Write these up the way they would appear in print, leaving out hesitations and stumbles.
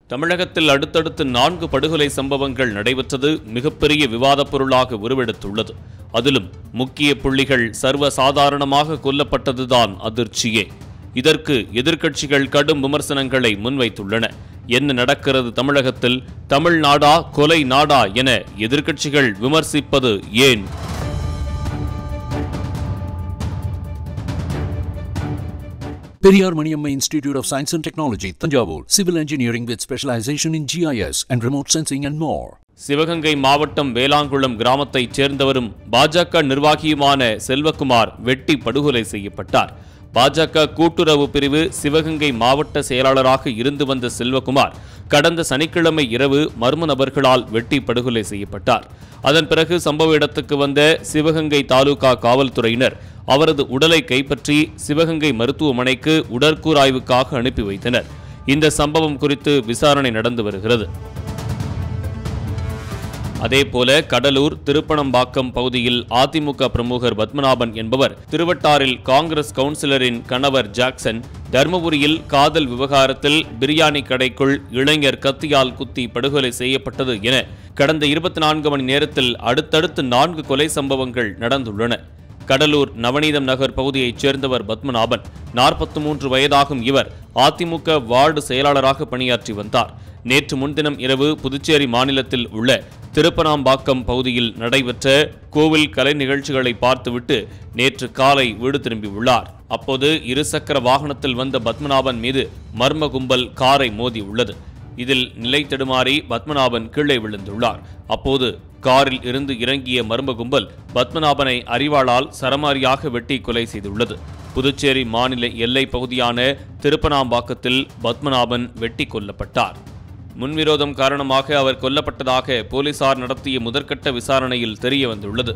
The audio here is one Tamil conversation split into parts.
தமிழகத்தில் அடுத்தடுத்து 4 படுகொலை சம்பவங்கள் நடைபெற்றது மிகப்பெரிய விவாதப் பொருளாக உருவெடுத்துள்ளது. அதிலும் முக்கிய புள்ளிகள் சர்வசாதாரணமாக கொல்லப்பட்டதுதான் அதிர்ச்சியே. இதற்கு எதிர்க்கட்சிகள் கடும் விமர்சனங்களை முன்வைத்துள்ளன. என்ன நடக்கிறது தமிழகத்தில்? தமிழ்நாடா கொலை நாடா என எதிர்க்கட்சிகள் விமர்சிப்பது ஏன்? Periyar Maniamma Institute of Science and Technology, Thanjavur, Civil Engineering with specialization in GIS and remote sensing and more. Sivaganga மாவட்டம் வேளாங்குளம் கிராமத்தைச் சேர்ந்தவரும் பாஜக நிர்வாகியுமான செல்வகுமார் வெட்டி படுகொலை செய்யப்பட்டார். பாஜக கூட்டுறவு பிரிவு சிவகங்கை மாவட்ட செயலாளராக இருந்து வந்த செல்வகுமார் கடந்த சனிக்கிழமை இரவு மர்ம நபர்களால் வெட்டி படுகொலை செய்யப்பட்டார். அதன் பிறகு சம்பவ இடத்துக்கு வந்த சிவகங்கை தாலுகா காவல்துறையினர் அவரது உடலை கைப்பற்றி சிவகங்கை மருத்துவமனைக்கு உடற்கூறாய்வுக்காக அனுப்பி வைத்தனர். இந்த சம்பவம் குறித்து விசாரணை நடந்து வருகிறது. அதேபோல கடலூர் திருப்பணம்பாக்கம் பகுதியில் அதிமுக பிரமுகர் பத்மநாபன் என்பவர் திருவட்டாரில் காங்கிரஸ் கவுன்சிலரின் கணவர் ஜாக்சன், தர்மபுரியில் காதல் விவகாரத்தில் பிரியாணி கடைக்குள் இளைஞர் கத்தியால் குத்தி படுகொலை செய்யப்பட்டது என கடந்த 24 மணி நேரத்தில் அடுத்தடுத்து 4 கொலை சம்பவங்கள் நடந்துள்ளன. கடலூர் நவநீதம் நகர் பகுதியைச் சேர்ந்தவர் பத்மநாபன். 43 வயதாகும் இவர் அதிமுக வார்டு செயலாளராக பணியாற்றி வந்தார். நேற்று முன்தினம் இரவு புதுச்சேரி மாநிலத்தில் உள்ள திருப்பணம்பாக்கம் பகுதியில் நடைபெற்ற கோவில் கலை நிகழ்ச்சிகளை பார்த்துவிட்டு நேற்று காலை வீடு திரும்பியுள்ளார். அப்போது இருசக்கர வாகனத்தில் வந்த பத்மநாபன் மீது மர்ம கும்பல் காரை மோதியுள்ளது. இதில் நிலை தடுமாறி பத்மநாபன் கீழே விழுந்துள்ளார். அப்போது காரில் இருந்து இறங்கிய மர்ம கும்பல் பத்மநாபனை அரிவாளால் சரமாரியாக வெட்டி கொலை செய்துள்ளது. புதுச்சேரி மாநில எல்லை பகுதியான திருப்பணம்பாக்கத்தில் பத்மநாபன் வெட்டி கொல்லப்பட்டார். முன்விரோதம் காரணமாக அவர் கொல்லப்பட்டதாக போலீசார் நடத்திய முதற்கட்ட விசாரணையில் தெரிய வந்துள்ளது.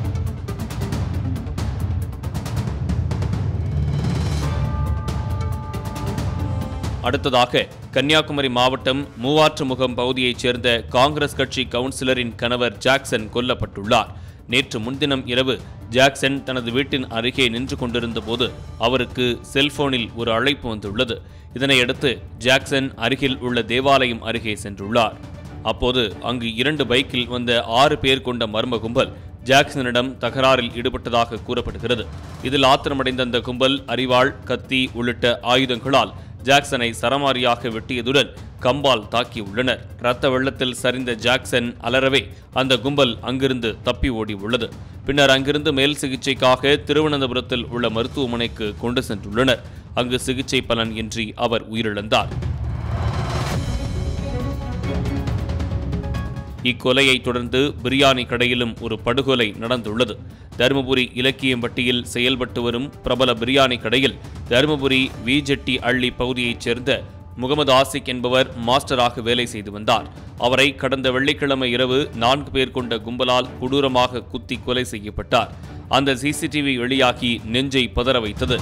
அடுத்ததாக கன்னியாகுமரி மாவட்டம் மூவாற்றுமுகம் பகுதியைச் சேர்ந்த காங்கிரஸ் கட்சி கவுன்சிலரின் கணவர் ஜாக்சன் கொல்லப்பட்டுள்ளார். நேற்று முன்தினம் இரவு ஜாக்சன் தனது வீட்டின் அருகே நின்று கொண்டிருந்த போது அவருக்கு செல்போனில் ஒரு அழைப்பு வந்துள்ளது. இதனையடுத்து ஜாக்சன் அருகில் உள்ள தேவாலயம் அருகே சென்றுள்ளார். அப்போது அங்கு 2 பைக்கில் வந்த 6 பேர் கொண்ட மர்ம கும்பல் ஜாக்சனிடம் தகராறில் ஈடுபட்டதாக கூறப்படுகிறது. இதில் ஆத்திரமடைந்த அந்த கும்பல் அரிவாள், கத்தி உள்ளிட்ட ஆயுதங்களால் ஜாக்சனை சரமாரியாக வெட்டியதுடன் கம்பால் தாக்கியுள்ளனர். இரத்த வெள்ளத்தில் சரிந்த ஜாக்சன் அலறவே அந்த கும்பல் அங்கிருந்து தப்பி ஓடி உள்ளது. பின்னர் அங்கிருந்து மேல் சிகிச்சைக்காக திருவனந்தபுரத்தில் உள்ள மருத்துவமனைக்கு கொண்டு சென்றுள்ளனர். அங்கு சிகிச்சை பலன் இன்றி அவர் உயிரிழந்தார். இக்கொலையை தொடர்ந்து பிரியாணி கடையிலும் ஒரு படுகொலை நடந்துள்ளது. தருமபுரி இலக்கியம்பட்டியில் செயல்பட்டு வரும் பிரபல பிரியாணி கடையில் தருமபுரி விஜெட்டி அள்ளி பகுதியைச் சேர்ந்த முகமது ஆசிக் என்பவர் மாஸ்டராக வேலை செய்து வந்தார். அவரை கடந்த வெள்ளிக்கிழமை இரவு 4 பேர் கொண்ட கும்பலால் கொடூரமாக குத்தி கொலை செய்யப்பட்டார். அந்த சிசிடிவி வெளியாகி நெஞ்சை பதற வைத்தது.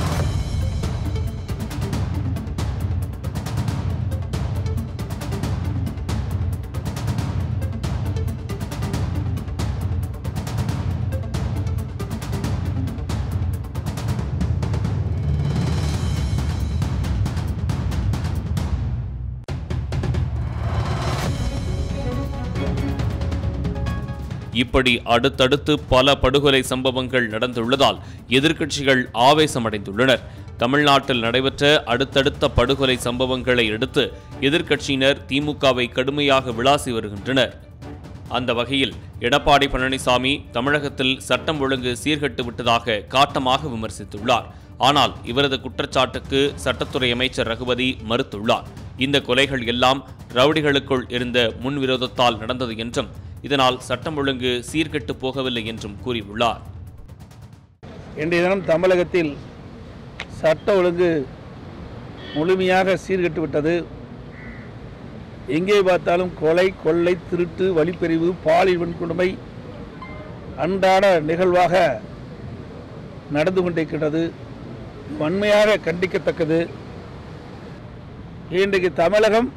இப்படி அடுத்தடுத்து பல படுகொலை சம்பவங்கள் நடந்துள்ளதால் எதிர்க்கட்சிகள் ஆவேசமடைந்துள்ளனர். தமிழ்நாட்டில் நடைபெற்ற அடுத்தடுத்த படுகொலை சம்பவங்களை அடுத்து எதிர்க்கட்சியினர் திமுகவை கடுமையாக விளாசி வருகின்றனர். அந்த வகையில் எடப்பாடி பழனிசாமி தமிழகத்தில் சட்டம் ஒழுங்கு சீர்கெட்டு விட்டதாக காட்டமாக விமர்சித்துள்ளார். ஆனால் இவரது குற்றச்சாட்டுக்கு சட்டத்துறை அமைச்சர் ரகுபதி மறுத்துள்ளார். இந்த கொலைகள் எல்லாம் ரவுடிகளுக்குள் இருந்த முன்விரோதத்தால் நடந்தது என்றும் இதனால் சட்டம் ஒழுங்கு சீர்கெட்டு போகவில்லை என்றும் கூறியுள்ளார். இன்றைய தினம் தமிழகத்தில் சட்ட ஒழுங்கு முழுமையாக சீர்கெட்டு விட்டது. எங்கே பார்த்தாலும் கொலை, கொள்ளை, திருட்டு, வழிப்பறிவு, பாலியல் வன்கொடுமை அன்றாட நிகழ்வாக நடந்து கொண்டிருக்கிறது. வன்மையாக கண்டிக்கத்தக்கது. இன்றைக்கு தமிழகம்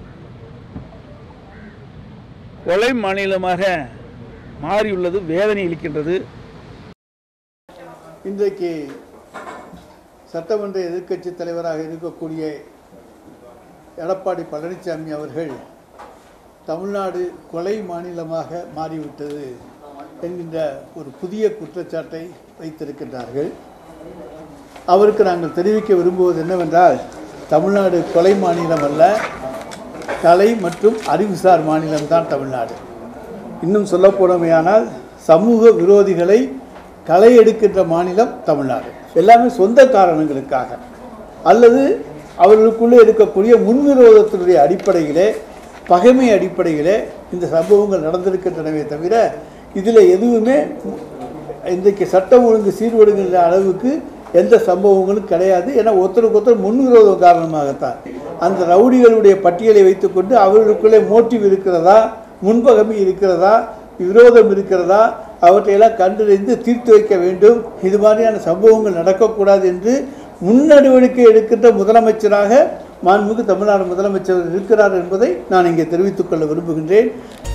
கொலை மாநிலமாக மாறியுள்ளது வேதனை அளிக்கின்றது. இன்றைக்கு சட்டமன்ற எதிர்க்கட்சி தலைவராக இருக்கக்கூடிய எடப்பாடி பழனிசாமி அவர்கள் தமிழ்நாடு கொலை மாநிலமாக மாறிவிட்டது என்கின்ற ஒரு புதிய குற்றச்சாட்டை வைத்திருக்கின்றார்கள். அவருக்கு நாங்கள் தெரிவிக்க விரும்புவது என்னவென்றால், தமிழ்நாடு கொலை மாநிலம் அல்ல, கலை மற்றும் அறிவுசார் மாநிலம்தான் தமிழ்நாடு. இன்னும் சொல்லப்போனமையானால் சமூக விரோதிகளை களை எடுக்கின்ற மாநிலம் தமிழ்நாடு. எல்லாமே சொந்த காரணங்களுக்காக அல்லது அவர்களுக்குள்ளே இருக்கக்கூடிய முன்விரோதத்தினுடைய அடிப்படையிலே, பகைமை அடிப்படையிலே இந்த சம்பவங்கள் நடந்திருக்கின்றனவே தவிர இதில் எதுவுமே இன்றைக்கு சட்டம் ஒழுங்கு சீர்படுகின்ற அளவுக்கு எந்த சம்பவங்களும் கிடையாது. ஏன்னா ஒருத்தருக்கு ஒருத்தர் முன்விரோதம் காரணமாகத்தான். அந்த ரவுடிகளுடைய பட்டியலை வைத்துக்கொண்டு அவர்களுக்குள்ளே மோட்டிவ் இருக்கிறதா, முன்பகமை இருக்கிறதா, விரோதம் இருக்கிறதா, அவற்றையெல்லாம் கண்டறிந்து தீர்த்து வைக்க வேண்டும். இது மாதிரியான சம்பவங்கள் நடக்கக்கூடாது என்று முன்னடிவடிக்கை எடுக்கின்ற முதலமைச்சராக மாண்புமிகு தமிழ்நாடு முதலமைச்சர் இருக்கிறார் என்பதை நான் இங்கே தெரிவித்துக் கொள்ள விரும்புகின்றேன்.